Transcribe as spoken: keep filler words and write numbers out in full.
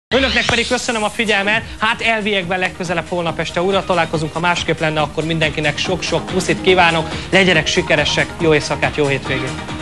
Önöknek pedig köszönöm a figyelmet, hát elviekben legközelebb holnap este újra találkozunk, ha másképp lenne, akkor mindenkinek sok-sok puszit kívánok, legyenek sikeresek, jó éjszakát, jó hétvégét!